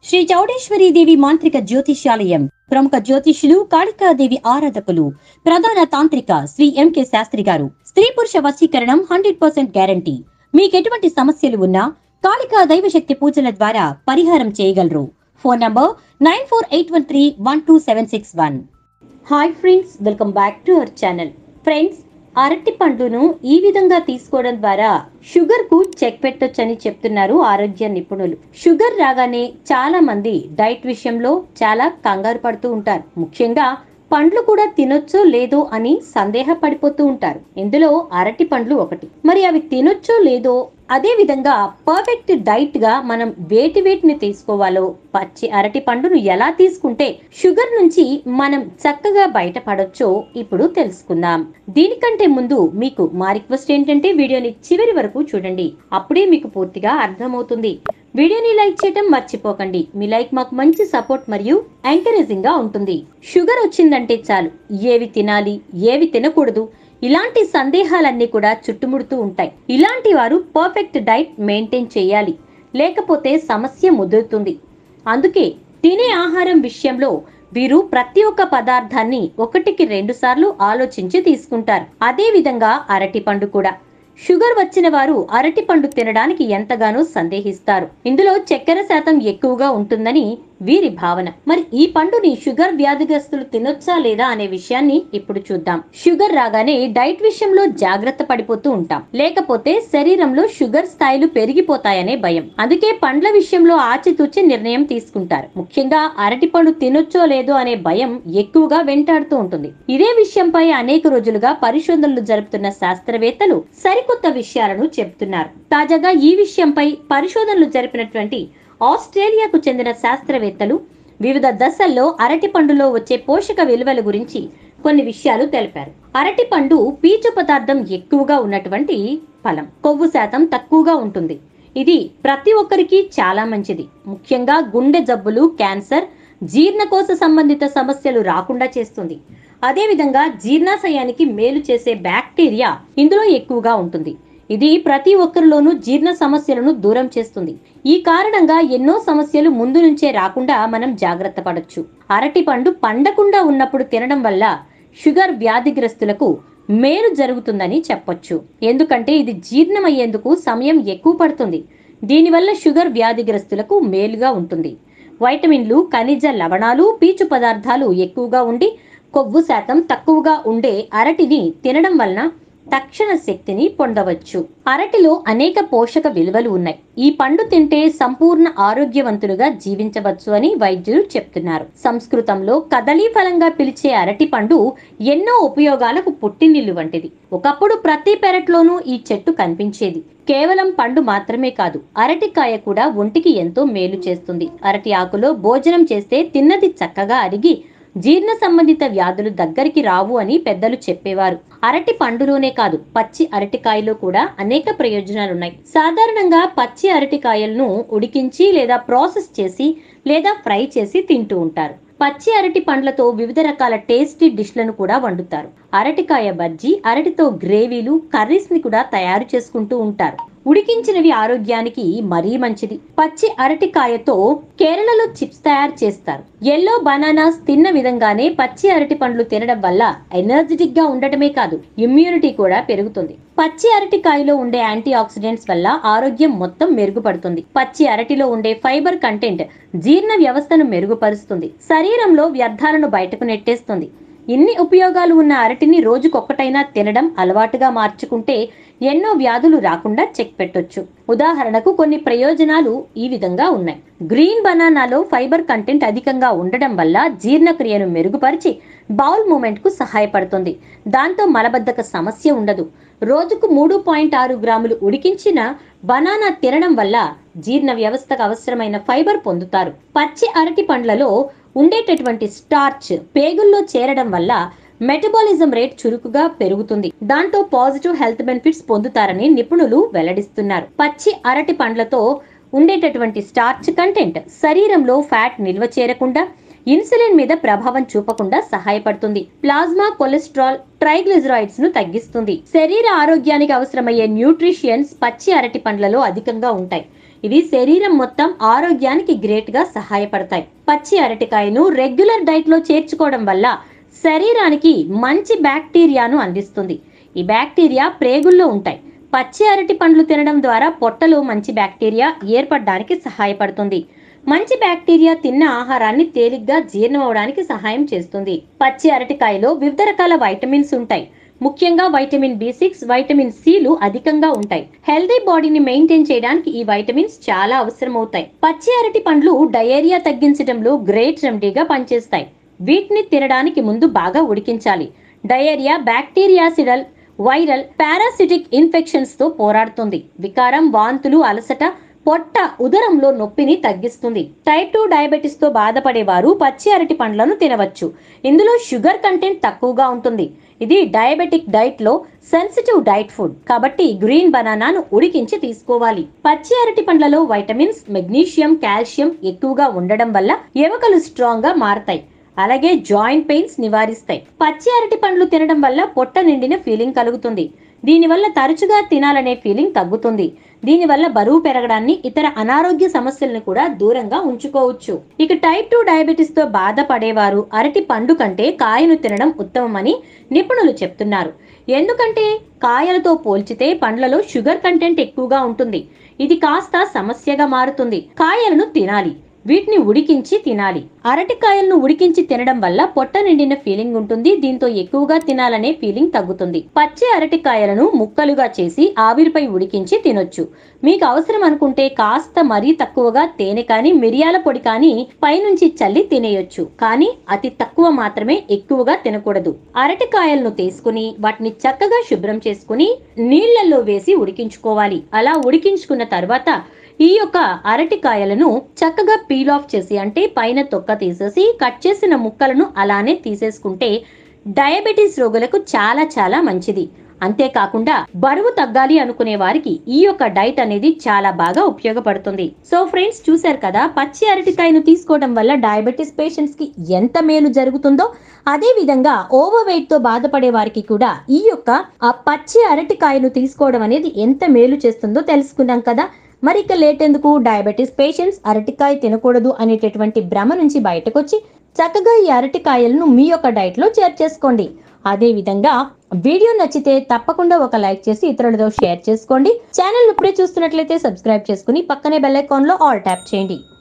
శ్రీ చౌడేశ్వరి దేవి మాంత్రిక జ్యోతిష్యాలయం ప్రముఖ జ్యోతిష్యులు కాళికాదేవి ఆరాధకులు ప్రధాన తాంత్రిక శ్రీ ఎంకే శాస్త్రి గారు. స్త్రీ పురుష వశీకరణం 100% గ్యారంటీ. మీకెటువంటి సమస్యలు ఉన్నా కాళికా దైవశక్తి పూజల ద్వారా పరిహారం చేయగలరు. Phone number 9481312761. Hi friends, welcome back to our channel. Friends, అరటి పండును ఈ విధంగా తీసుకోవడం ద్వారా షుగర్ కు చెక్ పెట్టొచ్చని చెప్తున్నారు ఆరోగ్య నిపుణులు. షుగర్ రాగానే చాలా మంది డైట్ విషయంలో చాలా కంగారు పడుతూ ఉంటారు. ముఖ్యంగా పండ్లు కూడా తినొచ్చో లేదో అని సందేహపడిపోతూ ఉంటారు. ఇందులో అరటి పండ్లు ఒకటి. మరి అవి తినొచ్చో లేదో, అదే విధంగా పర్ఫెక్ట్ డైట్ గా మనం వేటిని తీసుకోవాలో, పచ్చి అరటి పండును ఎలా తీసుకుంటే షుగర్ నుంచి మనం చక్కగా బయటపడొచ్చో ఇప్పుడు తెలుసుకుందాం. దీనికంటే ముందు మీకు మా రిక్వెస్ట్ ఏంటంటే వీడియోని చివరి వరకు చూడండి. అప్పుడే మీకు పూర్తిగా అర్థమవుతుంది. వీడియోని లైక్ చేయటం మర్చిపోకండి. మీ లైక్ మాకు మంచి సపోర్ట్ మరియు ఎంకరేజింగ్ గా ఉంటుంది. షుగర్ వచ్చిందంటే చాలు ఏవి తినాలి, ఏవి తినకూడదు, ఇలాంటి సందేహాలన్నీ కూడా చుట్టుముడుతూ ఉంటాయి. ఇలాంటి వారు పర్ఫెక్ట్ డైట్ మెయింటైన్ చేయాలి, లేకపోతే సమస్య ముదురుతుంది. అందుకే తినే ఆహారం విషయంలో వీరు ప్రతి ఒక్క పదార్థాన్ని 1-2 సార్లు ఆలోచించి తీసుకుంటారు. అదే విధంగా అరటి పండు కూడా. షుగర్ వచ్చిన వారు అరటి పండు తినడానికి ఎంతగానో సందేహిస్తారు. ఇందులో చక్కెర శాతం ఎక్కువగా ఉంటుందని వీరి భావన. మరి ఈ పండుని షుగర్ వ్యాధిగ్రస్తులు తినొచ్చా లేదా అనే విషయాన్ని ఇప్పుడు చూద్దాం. షుగర్ రాగానే డైట్ విషయంలో జాగ్రత్త పడిపోతూ ఉంటాం, లేకపోతే శరీరంలో షుగర్ స్థాయిలు పెరిగిపోతాయనే భయం. అందుకే పండ్ల విషయంలో ఆచితూచి నిర్ణయం తీసుకుంటారు. ముఖ్యంగా అరటి పండు తినొచ్చో లేదో అనే భయం ఎక్కువగా వెంటాడుతూ ఉంటుంది. ఇదే విషయంపై అనేక రోజులుగా పరిశోధనలు జరుపుతున్న శాస్త్రవేత్తలు సరికొత్త విషయాలను చెబుతున్నారు. తాజాగా ఈ విషయంపై పరిశోధనలు జరిపినటువంటి ఆస్ట్రేలియాకు చెందిన శాస్త్రవేత్తలు వివిధ దశల్లో అరటి పండులో వచ్చే పోషక విలువల గురించి కొన్ని విషయాలు తెలిపారు. అరటి పండు పీచు పదార్థం ఎక్కువగా ఉన్నటువంటి ఫలం. కొవ్వు శాతం తక్కువగా ఉంటుంది. ఇది ప్రతి ఒక్కరికి చాలా మంచిది. ముఖ్యంగా గుండె జబ్బులు, క్యాన్సర్, జీర్ణకోశ సంబంధిత సమస్యలు రాకుండా చేస్తుంది. అదేవిధంగా జీర్ణాశయానికి మేలు చేసే బ్యాక్టీరియా ఇందులో ఎక్కువగా ఉంటుంది. ఇది ప్రతి ఒక్కరిలోనూ జీర్ణ సమస్యలను దూరం చేస్తుంది. ఈ కారణంగా ఎన్నో సమస్యలు ముందు నుంచే రాకుండా మనం జాగ్రత్త పడొచ్చు. అరటి పండు పండకుండా ఉన్నప్పుడు తినడం వల్ల షుగర్ వ్యాధిగ్రస్తులకు మేలు జరుగుతుందని చెప్పొచ్చు. ఎందుకంటే ఇది జీర్ణమయ్యేందుకు సమయం ఎక్కువ పడుతుంది. దీనివల్ల షుగర్ వ్యాధిగ్రస్తులకు మేలుగా ఉంటుంది. వైటమిన్లు, ఖనిజ లవణాలు, పీచు పదార్థాలు ఎక్కువగా ఉండి కొవ్వు శాతం తక్కువగా ఉండే అరటిని తినడం వలన తక్షణ శక్తిని పొందవచ్చు. అరటిలో అనేక పోషక విలువలు ఉన్నాయి. ఈ పండు తింటే సంపూర్ణ ఆరోగ్యవంతులుగా జీవించవచ్చు అని వైద్యులు చెప్తున్నారు. సంస్కృతంలో కదలీ ఫలంగా పిలిచే అరటి పండు ఎన్నో ఉపయోగాలకు పుట్టినిల్లు వంటిది. ఒకప్పుడు ప్రతి పెరట్లోనూ ఈ చెట్టు కనిపించేది. కేవలం పండు మాత్రమే కాదు, అరటికాయ కూడా ఒంటికి ఎంతో మేలు చేస్తుంది. అరటి ఆకులో భోజనం చేస్తే తిన్నది చక్కగా అరిగి జీర్ణ సంబంధిత వ్యాధులు దగ్గరికి రావు అని పెద్దలు చెప్పేవారు. అరటి పండులోనే కాదు, పచ్చి అరటికాయలో కూడా అనేక ప్రయోజనాలున్నాయి. సాధారణంగా పచ్చి అరటికాయలను ఉడికించి లేదా ప్రాసెస్ చేసి లేదా ఫ్రై చేసి తింటూ ఉంటారు. పచ్చి అరటి పండ్లతో వివిధ రకాల టేస్టీ డిష్లను కూడా వండుతారు. అరటికాయ బజ్జీ, అరటితో గ్రేవీలు, కర్రీస్ ని కూడా తయారు చేసుకుంటూ ఉంటారు. ఉడికించినవి ఆరోగ్యానికి మరీ మంచిది. పచ్చి అరటికాయతో కేరళలో చిప్స్ తయారు చేస్తారు. ఎల్లో బనానాస్ తిన్న విధంగానే పచ్చి అరటి పండ్లు తినడం వల్ల ఎనర్జెటిక్ గా ఉండటమే కాదు, ఇమ్యూనిటీ కూడా పెరుగుతుంది. పచ్చి అరటికాయలో ఉండే యాంటీ ఆక్సిడెంట్స్ వల్ల ఆరోగ్యం మొత్తం మెరుగుపడుతుంది. పచ్చి అరటిలో ఉండే ఫైబర్ కంటెంట్ జీర్ణ వ్యవస్థను మెరుగుపరుస్తుంది. శరీరంలో వ్యర్థాలను బయటకు నెట్టేస్తుంది. ఇన్ని ఉపయోగాలు ఉన్న అరటిని రోజుకొక్కటైనా తినడం అలవాటుగా మార్చుకుంటే ఎన్నో వ్యాధులు రాకుండా చెక్ పెట్టొచ్చు. ఉదాహరణకు కొన్ని ప్రయోజనాలు ఈ విధంగా ఉన్నాయి. గ్రీన్ బనానాలో ఫైబర్ కంటెంట్ అధికంగా ఉండడం వల్ల జీర్ణక్రియను మెరుగుపరిచి బౌల్ మూమెంట్ కు సహాయపడుతుంది. దాంతో మలబద్ధక సమస్య ఉండదు. రోజుకు 3.6 గ్రాములు ఉడికించిన బనానా తినడం వల్ల జీర్ణ వ్యవస్థకు అవసరమైన ఫైబర్ పొందుతారు. పచ్చి అరటి పండ్లలో ఉండేటటువంటి స్టార్చ్ పేగుల్లో చేరడం వల్ల మెటబాలిజం రేట్ చురుకుగా పెరుగుతుంది. దాంతో పాజిటివ్ హెల్త్ బెనిఫిట్స్ పొందుతారని నిపుణులు వెల్లడిస్తున్నారు. పచ్చి అరటి పండ్లతో ఉండేటటువంటి స్టార్చ్ కంటెంట్ శరీరంలో ఫ్యాట్ నిల్వ చేరకుండా, ఇన్సులిన్ మీద ప్రభావం చూపకుండా సహాయపడుతుంది. ప్లాజ్మా కొలెస్ట్రాల్, ట్రైగ్లిజరాయిడ్స్ ను తగ్గిస్తుంది. శరీర ఆరోగ్యానికి అవసరమయ్యే న్యూట్రిషియన్స్ పచ్చి అరటి పండ్లలో అధికంగా ఉంటాయి. ఇది శరీరం మొత్తం ఆరోగ్యానికి గ్రేట్ గా సహాయపడతాయి. పచ్చి అరటికాయను రెగ్యులర్ డైట్ లో చేర్చుకోవడం వల్ల శరీరానికి మంచి బ్యాక్టీరియాను అందిస్తుంది. ఈ బ్యాక్టీరియా ప్రేగుల్లో ఉంటాయి. పచ్చి అరటి పండ్లు తినడం ద్వారా పొట్టలో మంచి బ్యాక్టీరియా ఏర్పడడానికి సహాయపడుతుంది. మంచి బ్యాక్టీరియా తిన్న ఆహారాన్ని తేలిగ్గా జీర్ణం అవడానికి సహాయం చేస్తుంది. పచ్చి అరటికాయలో వివిధ రకాల వైటమిన్స్ ఉంటాయి. ముఖ్యంగా వైటమిన్ B6, వైటమిన్ Cలు అధికంగా ఉంటాయి. హెల్దీ బాడీని మెయింటైన్ చేయడానికి ఈ వైటమిన్స్ చాలా అవసరం అవుతాయి. పచ్చి అరటి పండ్లు డయేరియా తగ్గించడంలో గ్రేట్ రెమెడీగా పనిచేస్తాయి. వీటిని తినడానికి ముందు బాగా ఉడికించాలి. Diarrhoea bactericidal, viral, parasitic infections తో పోరాడుతుంది. వికారం, వాంతులు, అలసట, పొట్ట, ఉదరంలో నొప్పిని తగ్గిస్తుంది. టైప్ 2 డయాబెటిస్ తో బాధపడేవారు పచ్చి అరటి పండ్లను తినవచ్చు. ఇందులో షుగర్ కంటెంట్ తక్కువగా ఉంటుంది. ఇది డయాబెటిక్ డైట్ లో సెన్సిటివ్ డైట్ ఫుడ్ కాబట్టి గ్రీన్ బనానాను ఉడికించి తీసుకోవాలి. పచ్చి అరటి పండ్లలో వైటమిన్స్, మెగ్నీషియం, కాల్షియం ఎక్కువగా ఉండడం వల్ల ఎముకలు స్ట్రాంగ్ గా మారతాయి. అలాగే జాయింట్ పెయిన్స్ నివారిస్తాయి. పచ్చి అరటి పండ్లు తినడం వల్ల పొట్ట నిండిన ఫీలింగ్ కలుగుతుంది. దీనివల్ల తరచుగా తినాలనే ఫీలింగ్ తగ్గుతుంది. దీనివల్ల బరువు పెరగడాన్ని, ఇతర అనారోగ్య సమస్యలను కూడా దూరంగా ఉంచుకోవచ్చు. ఇక టైప్ 2 డయాబెటిస్ తో బాధపడేవారు అరటి పండు కంటే కాయను తినడం ఉత్తమమని నిపుణులు చెప్తున్నారు. ఎందుకంటే కాయలతో పోల్చితే పండ్లలో షుగర్ కంటెంట్ ఎక్కువగా ఉంటుంది. ఇది కాస్త సమస్యగా మారుతుంది. కాయలను తినాలి, వీటిని ఉడికించి తినాలి. అరటికాయలను ఉడికించి తినడం వల్ల పొట్ట నిండిన ఫీలింగ్ ఉంటుంది. దీంతో ఎక్కువగా తినాలనే ఫీలింగ్ తగ్గుతుంది. పచ్చి అరటికాయలను ముక్కలుగా చేసి ఆవిరిపై ఉడికించి తినొచ్చు. మీకు అవసరం అనుకుంటే కాస్త మరీ తక్కువగా తేనె కానీ, మిరియాల పొడి కానీ పైనుంచి చల్లి తినేయొచ్చు. కానీ అతి తక్కువ మాత్రమే, ఎక్కువగా తినకూడదు. అరటికాయలను తీసుకుని వాటిని చక్కగా శుభ్రం చేసుకుని నీళ్లలో వేసి ఉడికించుకోవాలి. అలా ఉడికించుకున్న తర్వాత ఈ యొక్క అరటికాయలను చక్కగా పీల్ ఆఫ్ చేసి, అంటే పైన తొక్క తీసేసి కట్ చేసిన ముక్కలను అలానే తీసేసుకుంటే డయాబెటీస్ రోగులకు చాలా చాలా మంచిది. అంతేకాకుండా బరువు తగ్గాలి అనుకునే వారికి ఈ యొక్క డైట్ అనేది చాలా బాగా ఉపయోగపడుతుంది. సో ఫ్రెండ్స్, చూశారు కదా పచ్చి అరటికాయను తీసుకోవడం వల్ల డయాబెటీస్ పేషెంట్స్ కి ఎంత మేలు జరుగుతుందో. అదే విధంగా ఓవర్ వెయిట్ తో బాధపడే వారికి కూడా ఈ యొక్క పచ్చి అరటికాయను తీసుకోవడం అనేది ఎంత మేలు చేస్తుందో తెలుసుకున్నాం కదా. మరి ఇక లేట్ ఎందుకు, డయాబెటీస్ పేషెంట్స్ అరటికాయ తినకూడదు అనేటటువంటి భ్రమ నుంచి బయటకొచ్చి చక్కగా ఈ అరటికాయలను మీ యొక్క డైట్ లో చేర్చేసుకోండి. అదే విధంగా వీడియో నచ్చితే తప్పకుండా ఒక లైక్ చేసి ఇతరులతో షేర్ చేసుకోండి. ఛానల్ ఇప్పుడే చూస్తున్నట్లయితే సబ్స్క్రైబ్ చేసుకుని పక్కనే బెల్ ఐకాన్ లో ఆల్ ట్యాప్ చేయండి.